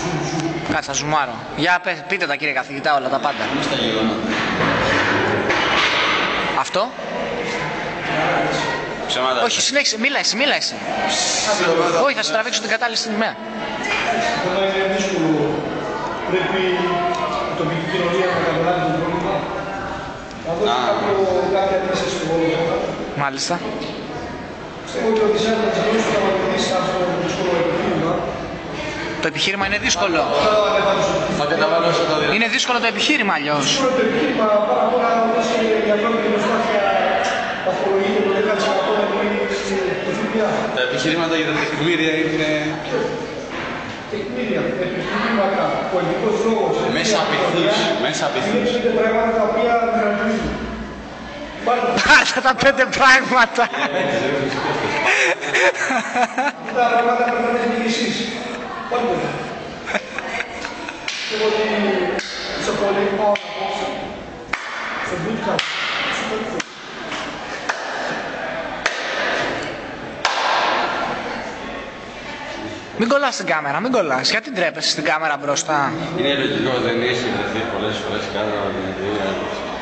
Κάτσε, θα ζουμάρω. Για πείτε τα κύριε καθηγητά όλα τα πάντα. Στα γεγονότα. Αυτό. Ψέματα. Όχι, συνέχισε, μίλα εσύ. Όχι, θα σε τραβήξω την κατάλληλη στιγμή. Όταν είναι δύσκολο, πρέπει η τοπική κοινωνία να καταλάβει το πρόβλημα. Να δώσει κάποια θέση στο πρόβλημα. Μάλιστα. Πιστεύω ότι ο Δησάνης θα τσαλώσει να βοηθήσει αυτό το δύσκολο επιχείρημα. Το επιχείρημα είναι δύσκολο. Θα καταβάλω όσο το δυνατό. Είναι δύσκολο το επιχείρημα αλλιώς. Δύσκολο το επιχείρημα, πάρα πολλά όπως η ανθρώπινη προσπάθεια παθολογείται το 10% να γίνει το ΦΠΑ. Τα επιχειρήματα για τα τεκμήρια είναι Τεκμήρια, επιχειρήματα, πολιτικός λόγος. μέσα απειθούς. Είναι πέντε πράγματα τα οποία χαρακτηρίζουν. Πάρτε τα 5 πράγματα. Τα πράγματα πρέπει να έχετε και εσείς. Πάντε. Εγώ ότι στο πολύ πάω απόψε. Στο bootcamp. Μην κολλάς στην κάμερα, μην κολλάς. Γιατί ντρέπεσαι στην κάμερα μπροστά. Είναι λογικό, δεν έχει βρεθεί πολλές φορές κάτω από την εταιρεία.